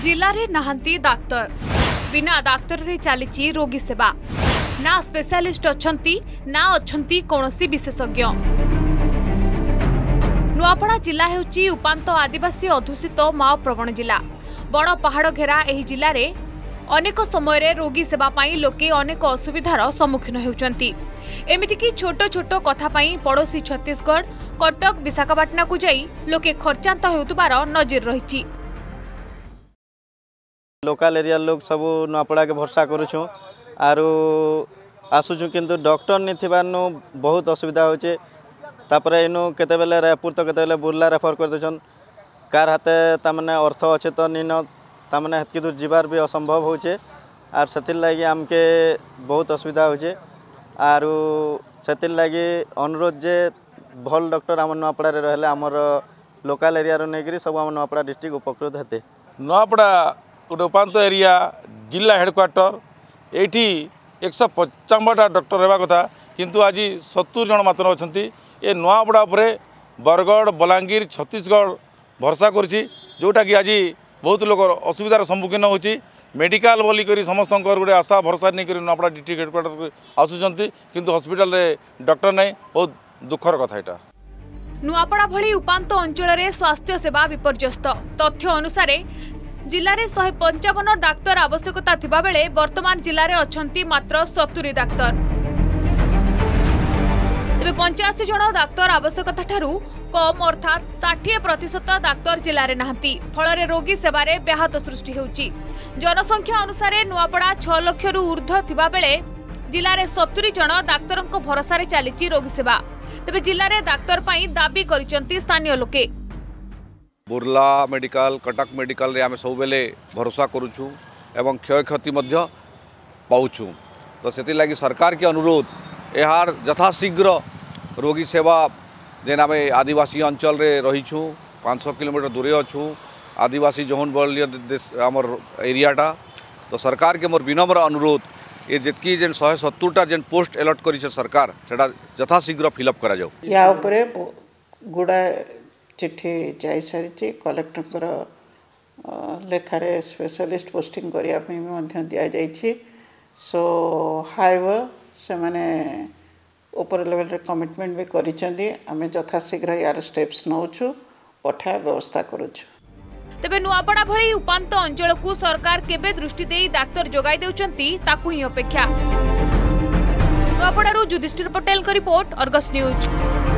जिले में नहांती डाक्तर बिना डाक्तर रे चली रोगी सेवा ना स्पेशलिस्ट अछंती ना अछंती कौनसी विशेषज्ञ। नुआपड़ा जिला हेउची उपांत आदिवासी अधुषित माओ प्रवण जिला। बड़ पहाड़ घेरा एही जिले में अनेक समय रोगी सेवा पाई लोके अनेक असुविधार सम्मुखीन होउचंती। एमितिकी छोट छोट कथा पाई पड़ोसी छत्तीसगढ़ कटक विशाखापाटना को जाई लोके खर्चांत होउतबार नजर रहिछि। लोकल एरिया लोग सब नुआपड़ा के भरोसा करूछु आरो आसुछु किंतु डॉक्टर नहीं थिबानु बहुत असुविधा होचे। तापरे इनु केते बेले रायपुर तो केते बेले बुर्ला रेफर कर देछन। कार हाते तामने अर्थ अच्छे तो निन तामने हेतकी दूर जीवार भी असंभव होचे आर सेतिल लागि हमके बहुत असुविधा होचे। आरो सेतिल लागि अनुरोध जे भल डॉक्टर हम नुआपड़ा रे रहले हमर लोकल एरिया रो नेगरी सब हम नुआपड़ा डिस्ट्रिक्ट उपकृत हेते। नुआपड़ा गोटे उपांत एरिया जिला हेडक्वार्टर एठी 155टा डॉक्टर हेबा कथा किंतु आज 70 जन मात्र अछंती। ए नुआपड़ा उपरे बरगढ़ बलांगीर छत्तीसगढ़ भरोसा करछि जोटा कि आज बहुत लोग असुविधार सम्मुखीन होछि। मेडिकल बोली करी समस्त गोटे आशा भरोसा नहीं करी नुआपड़ा डिस्ट्रिक्ट हेडक्वार्टर आसुचंती किंतु हॉस्पिटल रे डॉक्टर नहीं। बहुत दुखर कथा एटा। नुआपड़ा भली उपांत अंचल रे स्वास्थ्य सेवा विपर्यस्त। तथ्य अनुसार जिले में 155 डाक्तर आवश्यकता थिबा बेले वर्तमान जिले में अछंती मात्र 70 डाक्तर। तेबे 85 जन डाक्तर आवश्यकता ठारू कम अर्थात 60% डाक्तर जिले में नहांती। फल रोगी सेवारे व्याहत सृष्टि होउची। जनसंख्या अनुसार नुआपड़ा 6 लाख रु ऊर्ध्व थिबा बेले जिले में 70 जन डाक्तरंको भरोसा चली रोगी सेवा। तेबे जिले में डाक्तर पाई दाबी करिसंती स्थानीय लोके। बुर्ला मेडिकल कटक मेडिकल रे आमे सब बेले भरोसा करूछु एवं क्षय क्षति मध्य पाउछु। तो सेति लागि सरकार के अनुरोध यार यथाशीघ्र रोगी सेवा जेन आमे आदिवासी अंचल रे रहिछु 500 किलोमीटर दूरे अछु आदिवासी जौन बल आमर एरियाटा। तो सरकार के मोर विनम्र अनुरोध ये जितकी जेन 170टा जेन पोस्ट अलॉट करी सरकार सेटा यथाशीघ्र फिलअप करा जाऊ। या उपरे गुडा चिट्ठी जाई सारी कलेक्टर लेखारे स्पेशलिस्ट पोस्टिंग करने दि जाइए। सो हाइवर से माने ऊपर लेवल रे कमिटमेंट भी करिसेंती। आमे यथाशीघ्र यार स्टेप्स नौछु पठा व्यवस्था करूछु। तेबे नुआपड़ा भली उपांत अंचल को सरकार केबे दृष्टि देई डाक्तर जोगाई देउचंती ताकू ही अपेक्षा। नुआपड़ारू युधिष्ठिर पटेल का रिपोर्ट, अर्गस न्यूज।